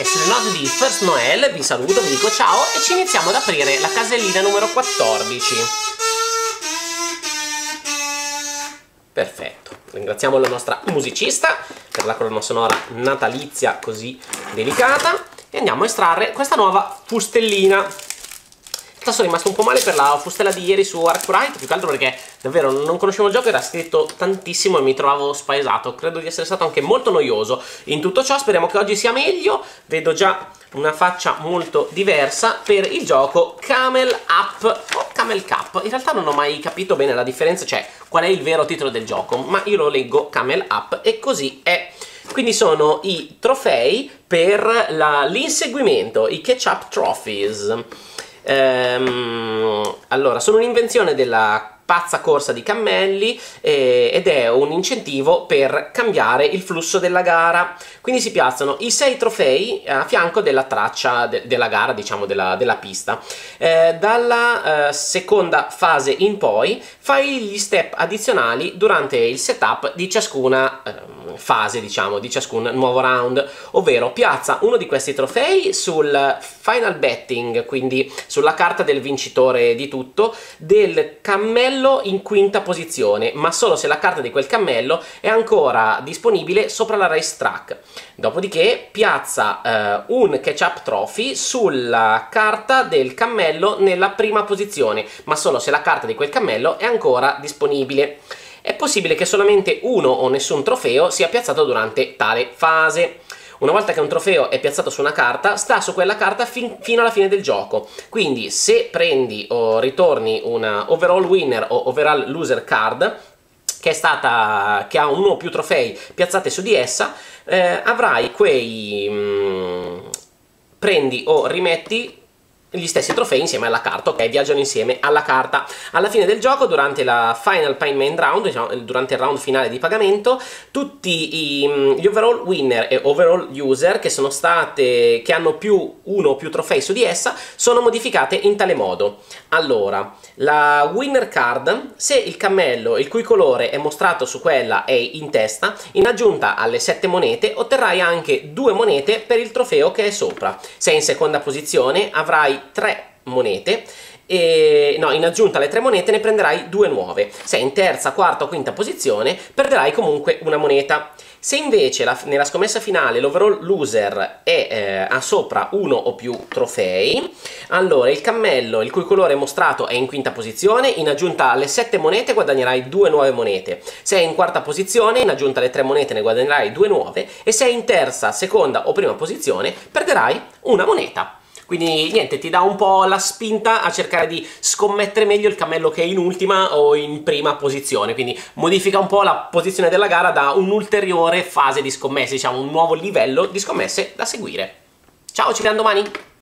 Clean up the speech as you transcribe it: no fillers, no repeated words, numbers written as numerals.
sulle note di First Noel vi saluto, vi dico ciao e ci iniziamo ad aprire la casellina numero 14. Perfetto, ringraziamo la nostra musicista per la colonna sonora natalizia così delicata e andiamo a estrarre questa nuova fustellina. Sono rimasto un po' male per la fustella di ieri su Arkwright, più che altro perché davvero non conoscevo il gioco, era scritto tantissimo e mi trovavo spaesato. Credo di essere stato anche molto noioso in tutto ciò. Speriamo che oggi sia meglio. Vedo già una faccia molto diversa per il gioco Camel Up o Camel Cup. In realtà non ho mai capito bene la differenza, cioè qual è il vero titolo del gioco, ma io lo leggo Camel Up e così è. Quindi sono i trofei per l'inseguimento, i Catch-up Trophies. Allora, sono un'invenzione della pazza corsa di cammelli ed è un incentivo per cambiare il flusso della gara. Quindi si piazzano i 6 trofei a fianco della traccia della gara, diciamo della pista. Dalla seconda fase in poi fai gli step addizionali durante il setup di ciascuna fase, diciamo, di ciascun nuovo round, ovvero piazza uno di questi trofei sul final betting, quindi sulla carta del vincitore di tutto, del cammello in quinta posizione, ma solo se la carta di quel cammello è ancora disponibile sopra la racetrack. Dopodiché piazza un catch-up trophy sulla carta del cammello nella prima posizione, ma solo se la carta di quel cammello è ancora disponibile. È possibile che solamente uno o nessun trofeo sia piazzato durante tale fase. Una volta che un trofeo è piazzato su una carta, sta su quella carta fino alla fine del gioco. Quindi se prendi o ritorni una overall winner o overall loser card, che ha uno o più trofei piazzati su di essa, avrai prendi o rimetti gli stessi trofei insieme alla carta, ok? Viaggiano insieme alla carta. Alla fine del gioco, durante la final payment round, diciamo, durante il round finale di pagamento, tutti gli overall winner e overall user che hanno uno o più trofei su di essa sono modificate in tale modo. Allora, la winner card, se il cammello il cui colore è mostrato su quella è in testa, in aggiunta alle 7 monete otterrai anche 2 monete per il trofeo che è sopra. Se è in seconda posizione avrai 3 monete in aggiunta alle 3 monete ne prenderai 2 nuove. Se è in terza, quarta o quinta posizione perderai comunque una moneta. Se invece nella scommessa finale l'overall loser ha sopra uno o più trofei, allora il cammello il cui colore è mostrato è in quinta posizione, in aggiunta alle 7 monete guadagnerai 2 nuove monete. Se è in quarta posizione, in aggiunta alle 3 monete ne guadagnerai 2 nuove, e se è in terza, seconda o prima posizione perderai una moneta. Quindi niente, ti dà un po' la spinta a cercare di scommettere meglio il cammello che è in ultima o in prima posizione, quindi modifica un po' la posizione della gara da un'ulteriore fase di scommesse, diciamo un nuovo livello di scommesse da seguire. Ciao, ci vediamo domani!